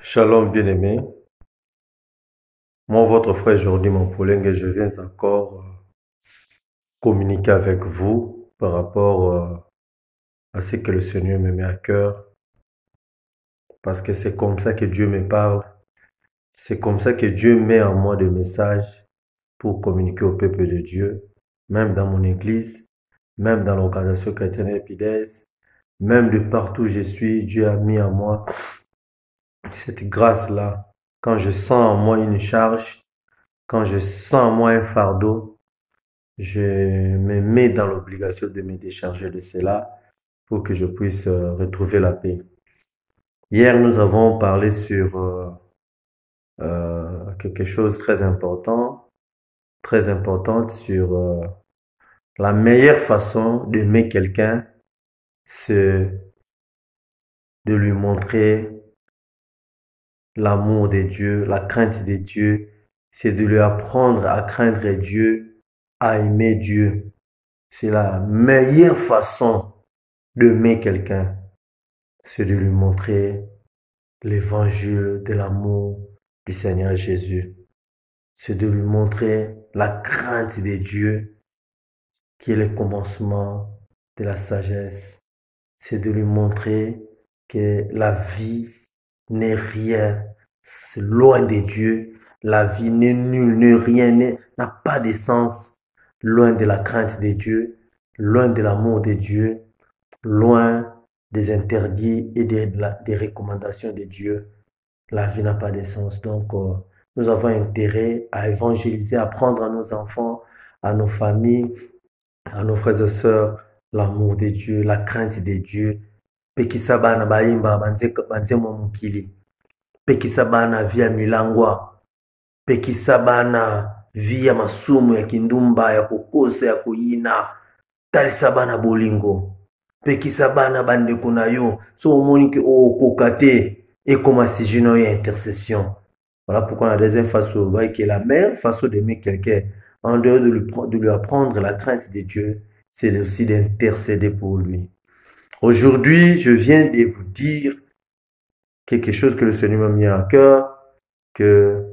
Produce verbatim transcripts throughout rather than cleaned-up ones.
Shalom bien-aimé, moi votre frère Jordi Mampolengue et je viens encore euh, communiquer avec vous par rapport euh, à ce que le Seigneur me met à cœur parce que c'est comme ça que Dieu me parle, c'est comme ça que Dieu met en moi des messages pour communiquer au peuple de Dieu, même dans mon église, même dans l'organisation chrétienne Epidès, même de partout où je suis, Dieu a mis en moi cette grâce-là. Quand je sens en moi une charge, quand je sens en moi un fardeau, je me mets dans l'obligation de me décharger de cela pour que je puisse euh, retrouver la paix. Hier, nous avons parlé sur euh, euh, quelque chose de très important, très importante sur euh, la meilleure façon d'aimer quelqu'un, c'est de lui montrer l'amour de Dieu, la crainte de Dieu, c'est de lui apprendre à craindre Dieu, à aimer Dieu. C'est la meilleure façon d'aimer quelqu'un, c'est de lui montrer l'évangile de l'amour du Seigneur Jésus. C'est de lui montrer la crainte de Dieu, qui est le commencement de la sagesse. C'est de lui montrer que la vie n'est rien, c'est loin de Dieu. La vie n'est nulle, n'est rien, n'a pas de sens, loin de la crainte de Dieu, loin de l'amour de Dieu, loin des interdits et des, des recommandations de Dieu. La vie n'a pas de sens. Donc, euh, nous avons intérêt à évangéliser, à apprendre à nos enfants, à nos familles, à nos frères et sœurs, l'amour de Dieu, la crainte de Dieu. Pekisa bana baimba banze mokili. Pekisa bana via milangwa. Pekisa bana via masumu ya kindumba, ya kukosa, ya kuyina. Talisa bana bolingo. Pekisa bana bande kuna yo. So omoni ke o kokate. Et comme si je n'ai intercession. Voilà pourquoi la deuxième façon, qui est la meilleure façon d'aimer quelqu'un, en dehors de lui, de lui apprendre la crainte de Dieu, c'est aussi d'intercéder pour lui. Aujourd'hui, je viens de vous dire quelque chose que le Seigneur m'a mis à cœur, que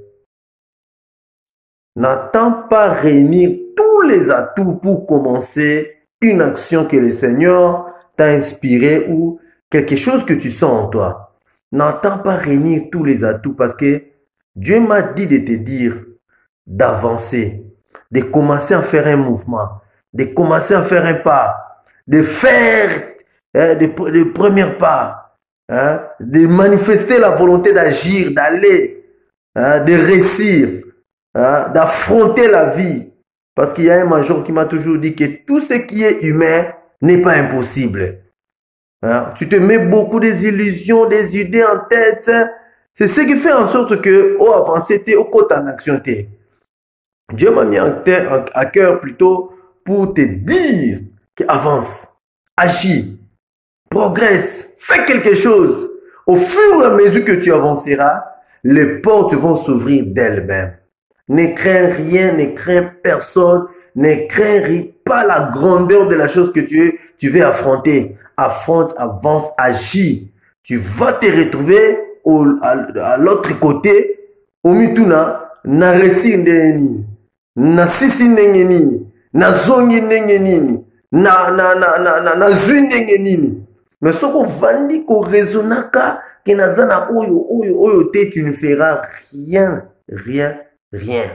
n'attends pas réunir tous les atouts pour commencer une action que le Seigneur t'a inspiré ou quelque chose que tu sens en toi. N'attends pas réunir tous les atouts parce que Dieu m'a dit de te dire d'avancer, de commencer à faire un mouvement, de commencer à faire un pas, de faire hein, des, des premiers pas, hein, de manifester la volonté d'agir, d'aller, hein, de réussir, hein, d'affronter la vie. Parce qu'il y a un major qui m'a toujours dit que tout ce qui est humain n'est pas impossible. Hein? Tu te mets beaucoup des illusions, des idées en tête. C'est ce qui fait en sorte que, au avancer, au côté en action. Dieu m'a mis à cœur plutôt pour te dire qu'avance, agis, progresse, fais quelque chose. Au fur et à mesure que tu avanceras, les portes vont s'ouvrir d'elles-mêmes. Ne crains rien, ne crains personne, ne crains pas la grandeur de la chose que tu, tu veux affronter. Affronte, avance, agis. Tu vas te retrouver au, à, à l'autre côté, au mituna, na resi ndenini, na sisi ndengenini, na zongi ndengenini, na na na na na na zui ndengenini. Mais ce qu'on vandi ko rezonaka, que nazana oyo oyo oyo te, tu ne feras rien, rien, rien.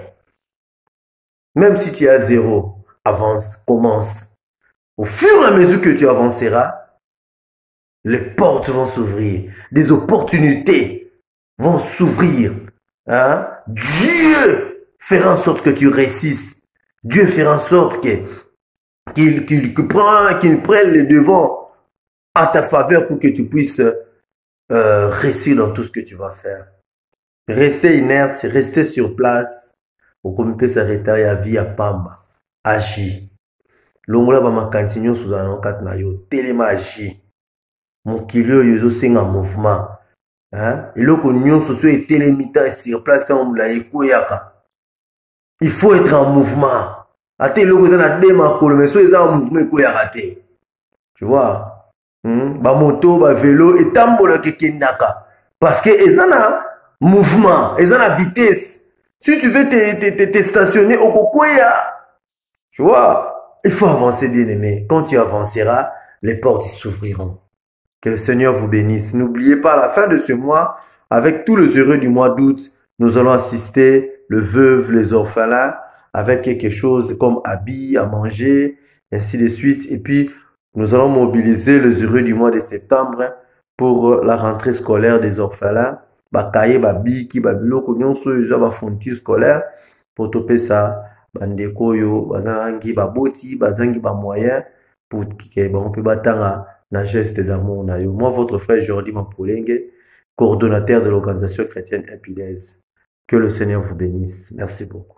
Même si tu es à zéro, avance, commence. Au fur et à mesure que tu avanceras, les portes vont s'ouvrir, des opportunités vont s'ouvrir. Hein? Dieu fera en sorte que tu réussisses. Dieu fera en sorte qu'il qu'il qu'il prenne, qu'il prenne les devants à ta faveur pour que tu puisses euh, réussir dans tout ce que tu vas faire. Rester inerte, rester sur place, pour qu'on puisse s'arrêter à vie à Pamba. Agis. Longola ba makantinyo sous un encadre na yo, téléma agis. Mon kilo yozo senga mouvement. Hein? Et là, qu'on soit été limité sur place quand on l'a écouté. Il faut être en mouvement. Ate loko zana dema kolo mais so eza en mouvement ko ya raté. Tu vois? Hmm? Ba moto, ba vélo et tambola ke kendaka. Parce que ils ont un mouvement, ils ont la vitesse. Si tu veux te, te, te, te stationner au Kokoya, tu vois, il faut avancer, bien aimé. Quand tu avanceras, les portes s'ouvriront. Que le Seigneur vous bénisse. N'oubliez pas, à la fin de ce mois, avec tous les heureux du mois d'août, nous allons assister le veuve, les orphelins, avec quelque chose comme habits, à manger, ainsi de suite. Et puis, nous allons mobiliser les heureux du mois de septembre pour la rentrée scolaire des orphelins. Bakaye, babiki, babiloko, nyonso, yuza, bafonti scolaire, pour toper ça, bandeko yo, bazangi, baboti, bazangi, ba moyen, pour que, on peut battre na geste d'amour na yo. Moi, votre frère Jordi Mampolenge, coordonnateur de l'organisation chrétienne Epidèse. Que le Seigneur vous bénisse. Merci beaucoup.